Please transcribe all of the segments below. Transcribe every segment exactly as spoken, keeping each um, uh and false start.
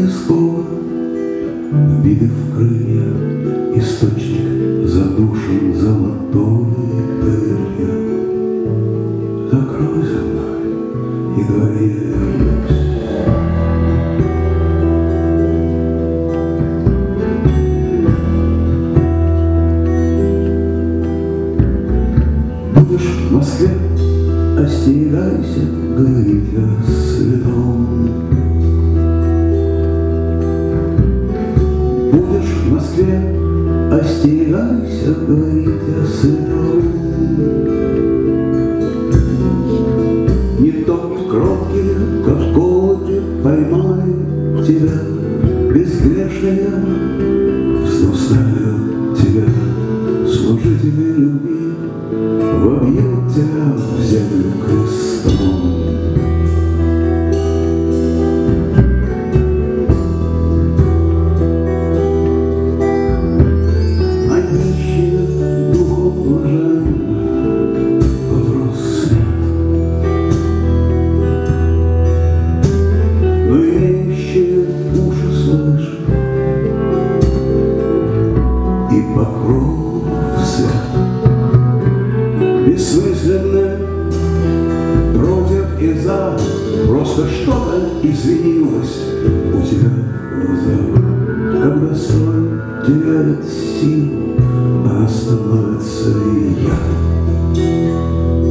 скован, вбиты в крылья, источник задушен золотой пылью. Закрой за мной, и говори, я вернусь. Будешь в Москве, остерегайся говорить о святом. Будешь в Москве, остерегайся говорить о святом. Не тот кроткий, как голуби, поймает тебя, безгрешная, взносная тебя, служители любви, вобьют тебя в землю крестом. А нищие духов блаженных вопрос свет, но имеющие уши слышат и покров свет. Бессмысленно против и за, просто что-то изменилось у тебя в глазах. Когда соль теряет силу, она становится ядом.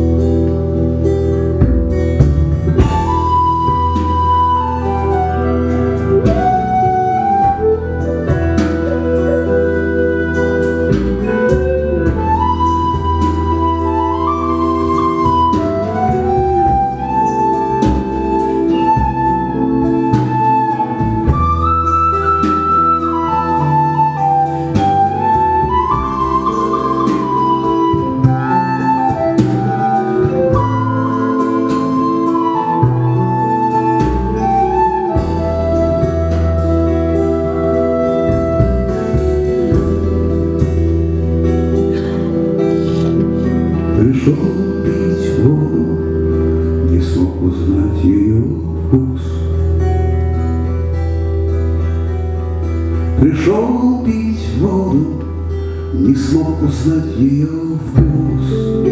Пришел пить воду, не смог узнать ее вкус. Пришел пить воду, не смог узнать ее вкус.